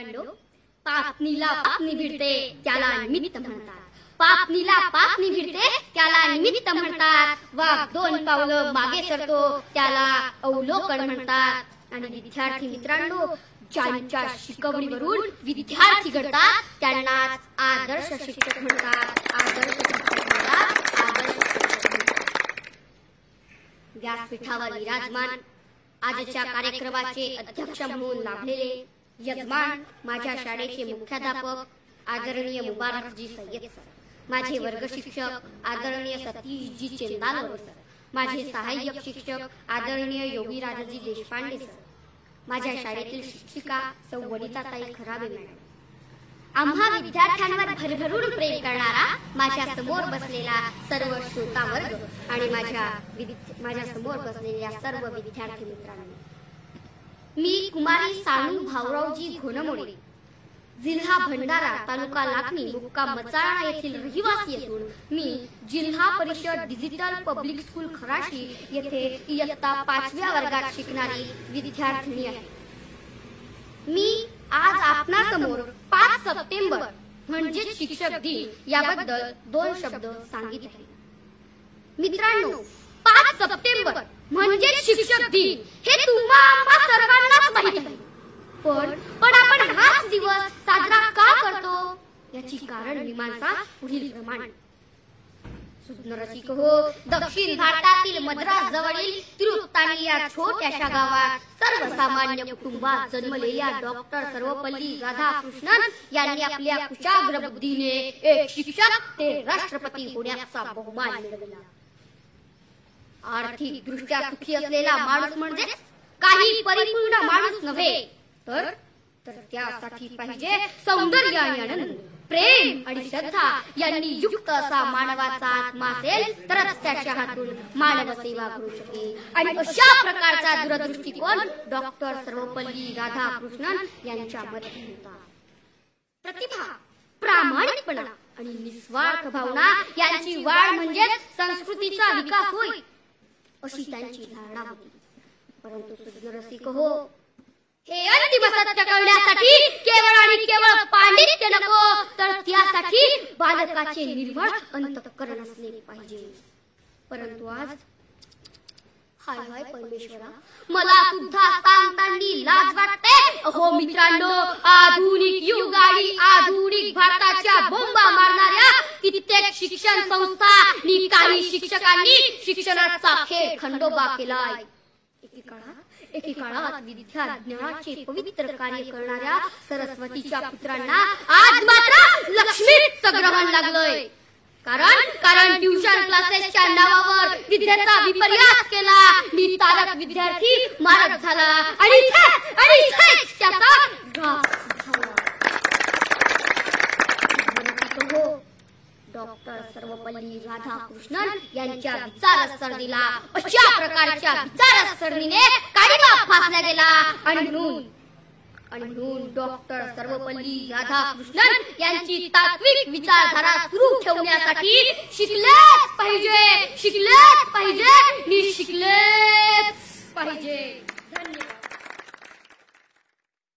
मित्रांनो, पापणीला पापणी भिडते त्याला निमित्त म्हणतात. पापणीला पापणी भिडते त्याला निमित्त म्हणतात. वाघ दोन पावलं मागे सरतो त्याला अवलोकन म्हणतात. आणि विद्यार्थी मित्रांनो, ज्यांच्या शिकवणीवरून विद्यार्थी घडतात त्यांनाच आदर्श शिक्षक म्हणतात. आदर्श शिक्षक म्हणतात. आदर्श शिक्षक म्हणतात. व्यासपीठावर विराजमान आजच्या कार्यक्रमाचे अध्यक्ष म्हणून लाभलेले यजमान माझ्या शाळेचे मुख्याध्यापक आदरणीय मुबारकजी सय्यद सर, माझे वर्ग शिक्षक आदरणीय सतीशजी चेंदालवर सर, माझे सहाय्यक शिक्षक आदरणीय योगीराजजी देशपांडे सर, माझ्या शाळेतील शिक्षिका सौ वनिताताई खराबे मॅडम, आम्हा विद्यार्थ्यांवर भरभरून प्रेम करणारा माझ्या समोर बसलेला सर्व श्रोता वर्ग आणि माझ्या समोर बसलेल्या सर्व विद्यार्थी मित्रांनो, मी कुमारी सानू भाऊरावजी घोनमोडे, जिल्हा भंडारा, तालुका लाखनी, मुक्काम मचाळा येथील रहिवासी असून मी जिल्हा परिषद डिजिटल पब्लिक स्कूल खराशी येथे इयत्ता 5व्या वर्गात शिकणारी विद्यार्थिनी आहे. मी आज आपणासमोर 5 सप्टेंबर म्हणजे शिक्षक दिन याबद्दल 2 शब्द सांगितले आहेत. मित्रांनो, 5 सप्टेंबर म्हणजे शिक्षक दिन हे तुम्हा सर्वांनाच माहिती आहे. पण आपण हाच दिवस साजरा का करतो याची कारण मीमांसा पुढील प्रमाणे. रसिक हो, दक्षिण भारतातील मद्रास जवळील तिरुत्तानी या छोट्याशा गावात सर्वसामान्य कुटुंबात जन्मलेल्या डॉक्टर सर्वपल्ली राधाकृष्णन यांनी आपल्या कुशाग्र बुद्धीने एक शिक्षक ते राष्ट्रपती होण्याचा बहुमान मिळवला. आर्थिक दृष्ट्या सुखी असलेला माणूस म्हणजे काही परिपूर्ण माणूस नव्हे, तर त्यासाठी पाहिजे सौंदर्य आणि आनंद, प्रेम आणि श्रद्धा यांनी युक्त असा मानवाचा आत्मा असेल तरच त्याच्या हातून मानव सेवा करू शकेल. आणि अशा प्रकारचा दूरदृष्टिकोन डॉक्टर सर्वपल्ली राधाकृष्णन यांच्यामध्ये होता. प्रतिभा, प्रामाणिकपणा आणि निस्वार्थ भावना यांची वाढ म्हणजे संस्कृतीचा विकास होय अशी त्यांची धारणा होती. परंतु रसिक हो, हे अंतिम सत्य कळण्यासाठी केवळ आणि केवळ पांडित्य नको, तर त्यासाठी बालकाचे निर्मळ अंतःकरण असले पाहिजे. परंतु आज हाय हाय परमेश्वरा, मला सुद्धा सांगताना लाज वाटते. अहो मित्रांनो, आधुनिक युग आणि आधुनिक भारताच्या बोंबा मारणाऱ्या कित्येक शिक्षण संस्था आणि काही शिक्षकांनी शिक्षणाचा खेळ खंडोबा केलाय. एकेकाळात विद्याज्ञानाचे पवित्र कार्य करणाऱ्या सरस्वतीच्या पुत्रांना आज मात्र लक्ष्मीच ग्रहण लागलंय. कारण ट्युशन क्लासेसच्या नावावर विद्येचा विपर्यास केला, नितारक विद्यार्थी मारक झाला आणि त्याचा ढास झाला. डॉक्टर सर्वपल्ली राधाकृष्णन यांच्या विचारसरणीला अशा प्रकारच्या विचारसरणीने काळीमा फासला गेला. आणि म्हणून डॉक्टर सर्वपल्ली राधाकृष्णन यांची तात्विक विचारधारा सुरू ठेवण्यासाठी शिकलेच पाहिजे.